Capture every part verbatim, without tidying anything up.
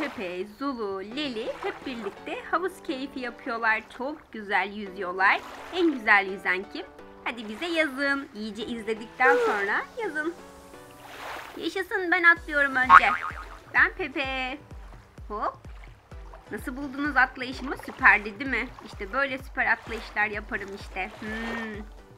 Pepe, Zulu, Leli hep birlikte havuz keyfi yapıyorlar. Çok güzel yüzüyorlar. En güzel yüzen kim? Hadi bize yazın. İyice izledikten sonra yazın. Yaşasın, ben atlıyorum önce. Ben Pepe. Hop. Nasıl buldunuz atlayışımı? Süperdi değil mi? İşte böyle süper atlayışlar yaparım işte. Hmm.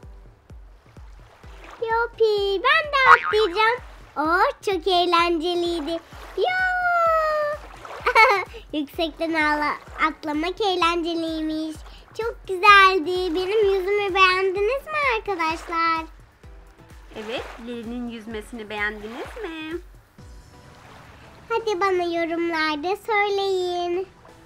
Yopi, ben de atlayacağım. Oh, çok eğlenceliydi. Yoo. Yüksekten atlamak eğlenceliymiş. Çok güzeldi. Benim yüzümü beğendiniz mi arkadaşlar? Evet, Leli'nin yüzmesini beğendiniz mi? Hadi bana yorumlarda söyleyin.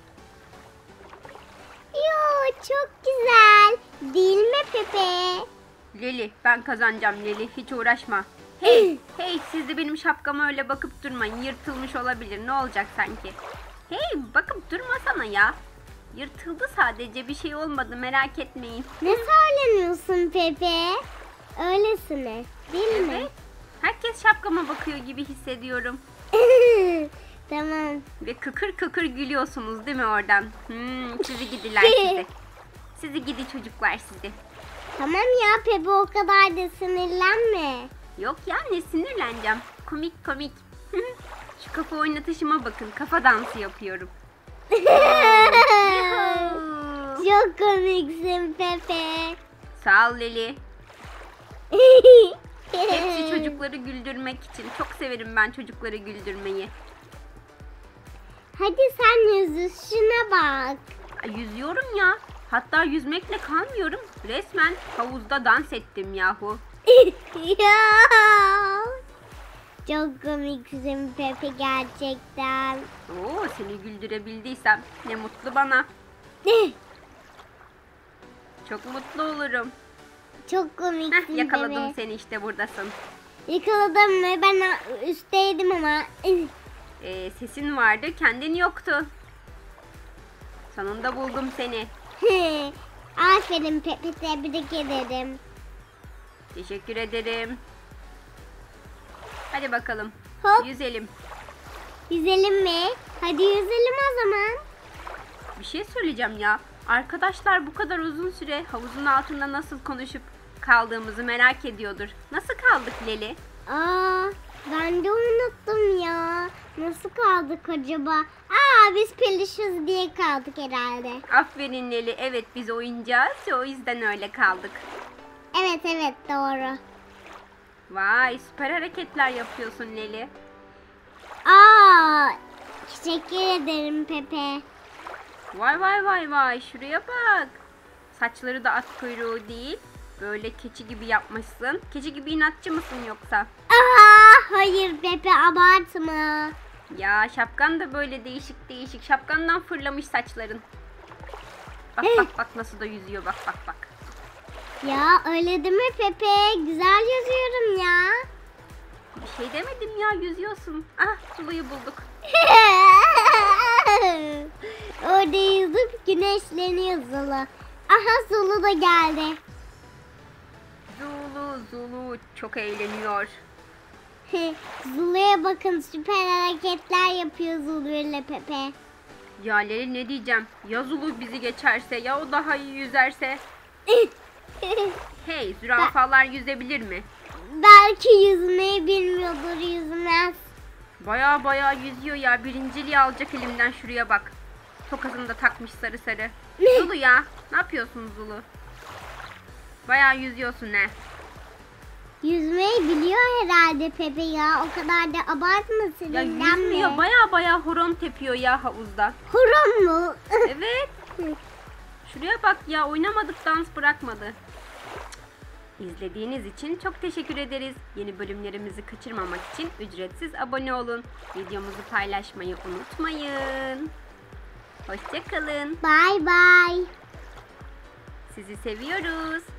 Yoo, çok güzel. Değil mi Pepe? Leli, ben kazanacağım Leli. Hiç uğraşma. Hey, hey, siz de benim şapkama öyle bakıp durmayın. Yırtılmış olabilir. Ne olacak sanki? Hey, bakıp durmasana ya. Yırtıldı sadece. Bir şey olmadı. Merak etmeyin. Ne söyleniyorsun Pepe? Öylesine, değil mi? Evet. Herkes şapkama bakıyor gibi hissediyorum. Tamam. Ve kıkır kıkır gülüyorsunuz değil mi oradan? Hmm, sizi gidiler sizi. Sizi gidi çocuklar sizi. Tamam ya Pepe, o kadar da sinirlenme. Yok ya, ne sinirleneceğim. Komik komik. Şu kafa oynatışıma bakın. Kafa dansı yapıyorum. Çok komiksin Pepe. Sağ ol Leli. Hepsi çocukları güldürmek için. Çok severim ben çocukları güldürmeyi. Hadi sen yüzüşüne bak. Ay, yüzüyorum ya. Hatta yüzmekle kalmıyorum. Resmen havuzda dans ettim yahu. Ya. Çok komiksin Pepe gerçekten. Oo, seni güldürebildiysem ne mutlu bana. Çok mutlu olurum. Çok komiksin Heh, yakaladım Pepe. seni, işte buradasın. Yakaladım ve ben üstteydim ama. Ee, sesin vardı, kendin yoktu. Sonunda buldum seni. Aferin Pepe, tebrik ederim. Teşekkür ederim. Hadi bakalım. Hop. Yüzelim. Yüzelim mi? Hadi yüzelim o zaman. Bir şey söyleyeceğim ya. Arkadaşlar bu kadar uzun süre havuzun altında nasıl konuşup kaldığımızı merak ediyordur. Nasıl kaldık Leli? Aa, ben de unuttum ya. Nasıl kaldık acaba? Aa, biz peluşuz diye kaldık herhalde. Aferin Leli. Evet, biz oyuncağız ya, o yüzden öyle kaldık. Evet evet, doğru. Vay, süper hareketler yapıyorsun Leli. Aa, teşekkür ederim Pepe. Vay vay vay vay, şuraya bak. Saçları da at kuyruğu değil. Böyle keçi gibi yapmışsın. Keçi gibi inatçı mısın yoksa? Aa, hayır Pepe, abartma. Ya şapkan da böyle değişik değişik. Şapkandan fırlamış saçların. Bak bak bak nasıl da yüzüyor, bak bak bak. Ya öyle deme Pepe, güzel yazıyorum ya. Bir şey demedim ya, yüzüyorsun. Ah, Zulu'yu bulduk. Orada yüzüp güneşleniyor Zulu. Aha, Zulu da geldi. Zulu Zulu çok eğleniyor. Zulu'ya bakın, süper hareketler yapıyor Zulu ile Pepe. Ya Leli, ne diyeceğim? Ya Zulu bizi geçerse, ya o daha iyi yüzerse? Hey, zürafalar yüzebilir mi? Belki yüzmeyi bilmiyordur, yüzmez. Baya baya yüzüyor ya. Birinciliği alacak elimden, şuraya bak. Tokasını da takmış sarı sarı. Zulu ya. Ne yapıyorsun Zulu? Baya yüzüyorsun ne? Yüzmeyi biliyor herhalde Pepe ya. O kadar da abartma, Ya sinirlenme. yüzmüyor. Baya baya horon tepiyor ya havuzda. Horon mu? Evet. Şuraya bak ya. Oynamadık, dans bırakmadı. İzlediğiniz için çok teşekkür ederiz. Yeni bölümlerimizi kaçırmamak için ücretsiz abone olun. Videomuzu paylaşmayı unutmayın. Hoşça kalın. Bye bye. Sizi seviyoruz.